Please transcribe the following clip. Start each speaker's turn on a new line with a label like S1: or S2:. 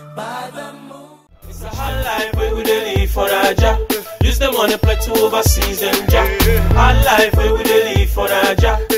S1: It's a hard life where we dey live for Naija. Use the money play to overseas them jack. Hard life where we dey live for Naija.